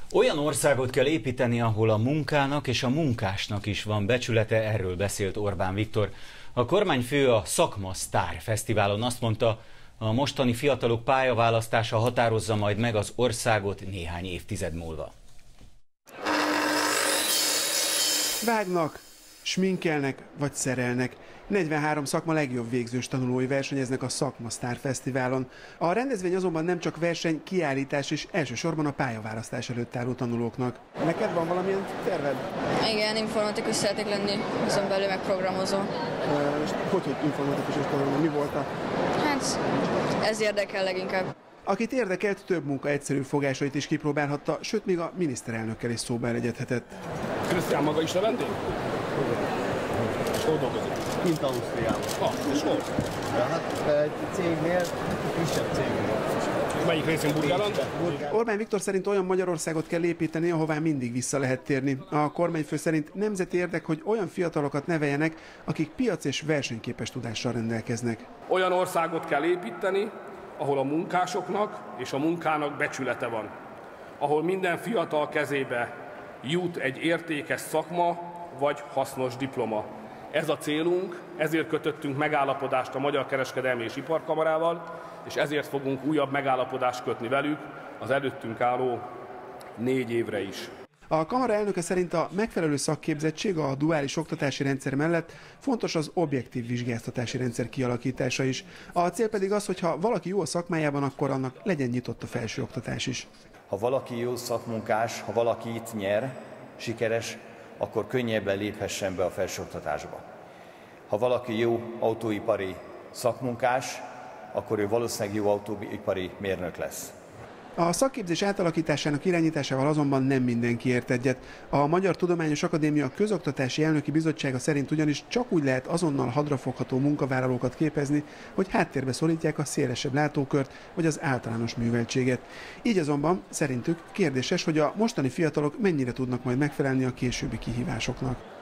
Olyan országot kell építeni, ahol a munkának és a munkásnak is van becsülete, erről beszélt Orbán Viktor. A kormányfő a Szakma Sztár Fesztiválon azt mondta, a mostani fiatalok pályaválasztása határozza majd meg az országot néhány évtized múlva. Vágnak, sminkelnek vagy szerelnek. 43 szakma legjobb végzős tanulói versenyeznek a Szakma Sztár Fesztiválon. A rendezvény azonban nem csak verseny, kiállítás és elsősorban a pályaválasztás előtt álló tanulóknak. Neked van valamilyen terved? Igen, informatikus szeretnék lenni, azon belül meg programozó. Hogy informatikus és programozó? Mi volt a... Hát, ez érdekel leginkább. Akit érdekelt, több munka egyszerű fogásait is kipróbálhatta, sőt még a miniszterelnökkel is szóba elegyedhetett. Krisztián maga is vendég? És hol dolgozik? Kint Ausztriában. És hol? Ja, hát egy cégnél, kisebb cégnél. Melyik részén Burgáland? Orbán Viktor szerint olyan Magyarországot kell építeni, ahová mindig vissza lehet térni. A kormányfő szerint nemzeti érdek, hogy olyan fiatalokat neveljenek, akik piac- és versenyképes tudással rendelkeznek. Olyan országot kell építeni, ahol a munkásoknak és a munkának becsülete van. Ahol minden fiatal kezébe jut egy értékes szakma vagy hasznos diploma. Ez a célunk, ezért kötöttünk megállapodást a Magyar Kereskedelmi és Iparkamarával, és ezért fogunk újabb megállapodást kötni velük az előttünk álló 4 évre is. A kamara elnöke szerint a megfelelő szakképzettség a duális oktatási rendszer mellett fontos az objektív vizsgáztatási rendszer kialakítása is. A cél pedig az, hogy ha valaki jó a szakmájában, akkor annak legyen nyitott a felsőoktatás is. Ha valaki jó szakmunkás, ha valaki itt nyer, sikeres, akkor könnyebben léphessen be a felsőoktatásba. Ha valaki jó autóipari szakmunkás, akkor ő valószínűleg jó autóipari mérnök lesz. A szakképzés átalakításának irányításával azonban nem mindenki ért egyet. A Magyar Tudományos Akadémia Közoktatási Elnöki Bizottsága szerint ugyanis csak úgy lehet azonnal hadrafogható munkavállalókat képezni, hogy háttérbe szorítják a szélesebb látókört vagy az általános műveltséget. Így azonban szerintük kérdéses, hogy a mostani fiatalok mennyire tudnak majd megfelelni a későbbi kihívásoknak.